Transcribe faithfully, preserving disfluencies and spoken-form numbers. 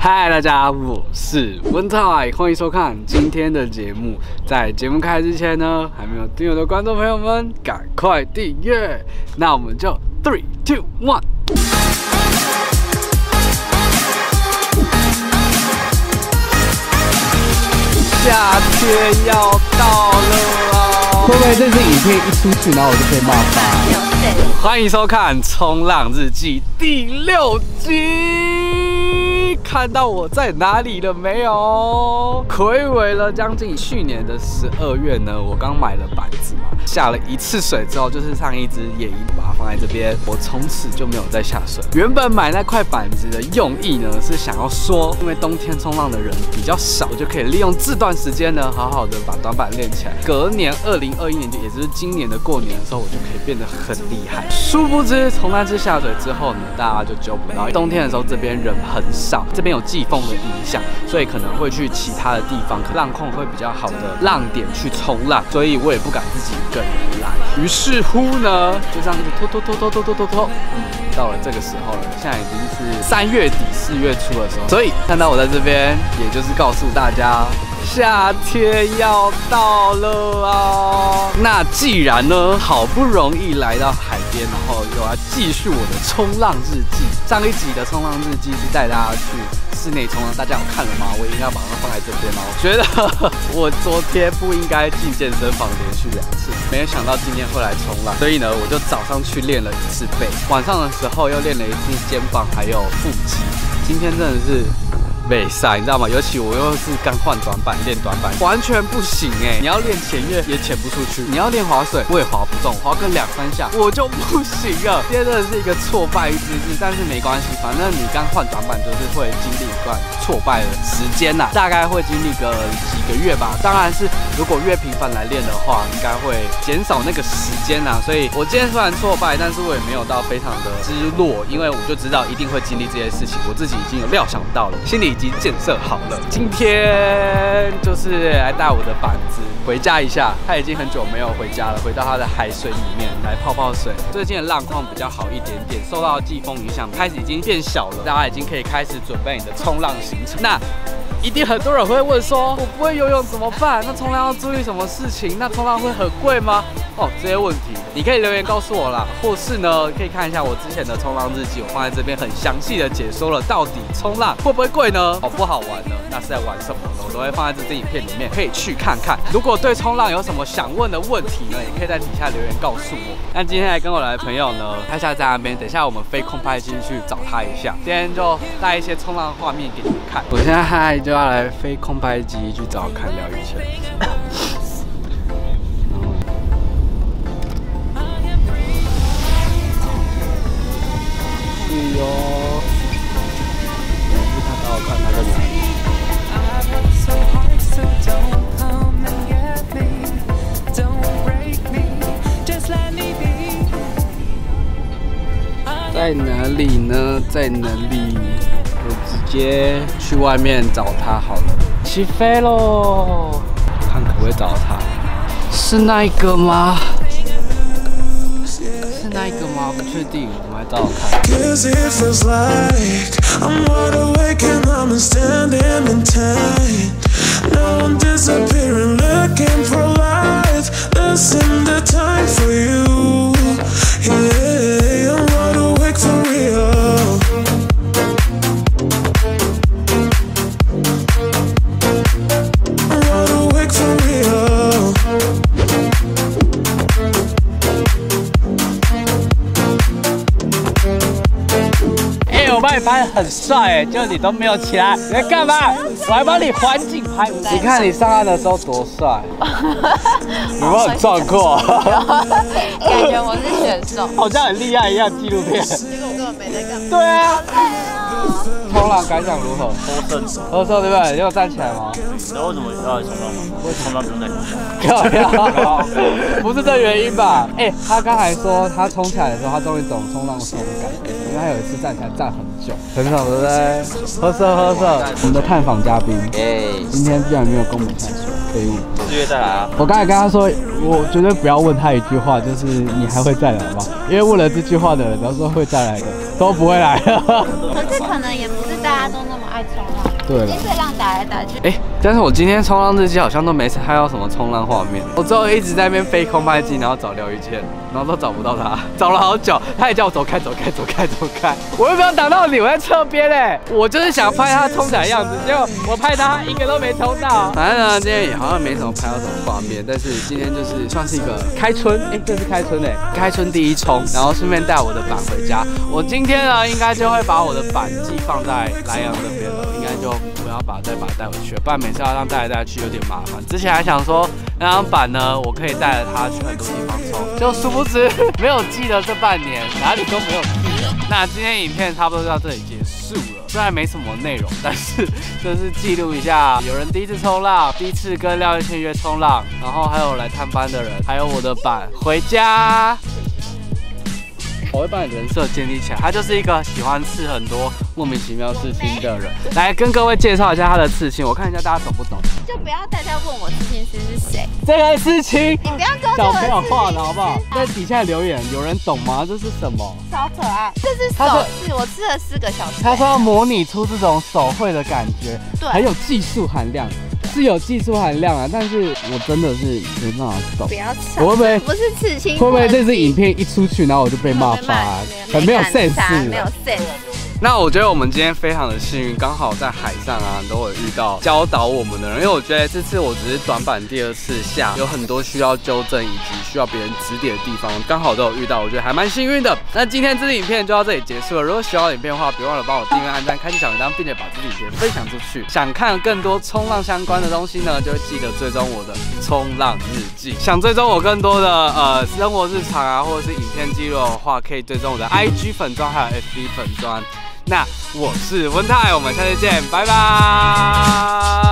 嗨，大家，我是文泰，欢迎收看今天的节目。在节目开始之前呢，还没有订阅的观众朋友们，赶快订阅。那我们就 three two one。夏天要到了哦！会不会这支影片一出去，然后我就被骂爆？欢迎收看《冲浪日记》第六集。看到我在哪里了没有？睽违了将近去年的十二月呢，我刚买了板子嘛，下了一次水之后，就是上一支野营，把它放在这边，我从此就没有再下水。原本买那块板子的用意呢，是想要说，因为冬天冲浪的人比较少，就可以利用这段时间呢，好好的把短板练起来。隔年二零二一年，也就是今年的过年的时候，我就可以变得很厉害。殊不知，从那次下水之后呢，大家就揪不到。冬天的时候，这边人很少，这边有季风的影响，所以可能会去其他的地方，浪况会比较好的浪点去冲浪，所以我也不敢自己一个人来。于是乎呢，就这样一直拖拖拖拖拖拖拖拖，嗯，到了这个时候了，现在已经是三月底四月初的时候，所以看到我在这边，也就是告诉大家，夏天要到了啊！那既然呢，好不容易来到海边，然后又要继续我的冲浪日记。上一集的冲浪日记是带大家去室内冲浪，大家有看了吗？我应该把它放在这边吗？我觉得我昨天不应该进健身房连续两次，没有想到今天会来冲浪，所以呢，我就早上去练了一次背，晚上的时候又练了一次肩膀还有腹肌。今天真的是没赛，你知道吗？尤其我又是刚换短板，练短板完全不行哎！你要练潜跃也潜不出去，你要练划水我也划不动，划个两三下我就不行了。今天真的是一个挫败之日，但是没关系，反正你刚换短板就是会经历一段挫败的时间呐、啊，大概会经历个几个月吧。当然是如果越频繁来练的话，应该会减少那个时间呐、啊。所以我今天虽然挫败，但是我也没有到非常的失落，因为我就知道一定会经历这些事情，我自己已经有料想到了，心里已经建设好了。今天就是来带我的板子回家一下，他已经很久没有回家了，回到他的海水里面来泡泡水。最近的浪况比较好一点点，受到季风影响，开始已经变小了，大家已经可以开始准备你的冲浪行程。那一定很多人会问说，我不会游泳怎么办？那冲浪要注意什么事情？那冲浪会很贵吗？哦，这些问题你可以留言告诉我啦，或是呢可以看一下我之前的冲浪日记，我放在这边很详细的解说了，到底冲浪会不会贵呢？好不好玩呢？那是在玩什么呢？我都会放在这支影片里面，可以去看看。如果对冲浪有什么想问的问题呢，也可以在底下留言告诉我。那今天来跟我来的朋友呢，他现在在那边，等一下我们飞空拍机去找他一下。今天就带一些冲浪画面给你们看。我现在就要来飞空拍机去找看聊以前。是哟，你看到看他在哪里？在哪里呢？在哪里？我直接去外面找他好了。起飞喽！看可不可以找到他？是那一个吗？是那一个吗？不确定，我们来找找看。Cause it feels like I'm wide awake and I'm standing in time. Now I'm disappearing, looking for life. Listen the time for you. Yeah, I'm wide awake for real. I'm wide awake for real. 我帮你拍得很帅哎，就你都没有起来，你在干嘛？我还帮你环境拍。你看你上岸的时候多帅，有没有很壮阔？ 感觉我是选手， 好像很厉害一样，纪录片。 结果我根本没在干嘛。 对啊。冲浪感想如何？ 喝剩， 喝剩对不对？你有站起来吗？ 然后为什么要来冲浪？我冲浪不用在漂亮，不是这原因吧？哎、欸，他刚才说他冲起来的时候，他终于懂冲浪的松感，因为他有一次站起来站很久，很爽，对不对？喝色喝色，我们的探访嘉宾，哎，今天居然没有跟我们下水，废物。 四月再来啊！ 我刚才跟他说，我绝对不要问他一句话，就是你还会再来吗？因为问了这句话的人都说会再来的，都不会来了。 可是可能也不是大家都那么爱冲浪， 对了， 被浪打来打去。 哎、欸，但是我今天冲浪日记好像都没拍到什么冲浪画面，我之后一直在那边飞空拍机，然后找廖一谦，然后都找不到他，找了好久，他也叫我走开走开走开走开，我又没有挡到你，我在侧边哎，我就是想拍他冲起来的样子，结果我拍他一个都没冲到。反正呢，今天也好像没怎么拍到什么画面，但是今天就是算是一个开春，哎、欸，这是开春哎，开春第一冲，然后顺便带我的板回家。我今天呢，应该就会把我的板寄放在莱阳这边了，应该就不要把再把它带回去了，不然每次要让带来带去有点麻烦。之前还想说那张板呢，我可以带着它去很多地方冲，就殊不知没有记得这半年哪里都没有记得。那今天影片差不多到这里结束了，虽然没什么内容，但是就是记录一下有人第一次冲浪，第一次跟廖一谦约冲浪，然后还有来探班的人，还有我的板回家。我会把你人设建立起来，他就是一个喜欢刺很多莫名其妙刺青的人。来跟各位介绍一下他的刺青，我看一下大家懂不懂。 就不要大家问我刺青师是谁。 这个刺青， 你不要跟我小朋友画的好不好？在底下留言，有人懂吗？这是什么？ 超可爱，这是手刺，我刺了四个小时。 他说要模拟出这种手绘的感觉， 对， 很有技术含量。是有技术含量啊，但是我真的是没办法懂。 不要吵， 我会不会不是刺青？ 会不会这支影片一出去，然后我就被骂发，很没有 sense， 没有 sense。 那我觉得我们今天非常的幸运，刚好在海上啊都会遇到教导我们的人，因为我觉得这次我只是短板第二次下，有很多需要纠正以及需要别人指点的地方，刚好都有遇到，我觉得还蛮幸运的。那今天这支影片就到这里结束了，如果喜欢我影片的话，别忘了帮我订阅、按赞、开启小铃铛，并且把这支影片分享出去。想看更多冲浪相关的东西呢，就记得追踪我的冲浪日记。想追踪我更多的呃生活日常啊，或者是影片记录的话，可以追踪我的 I G 粉专还有 F B 粉专。那我是文泰，我们下次见，拜拜。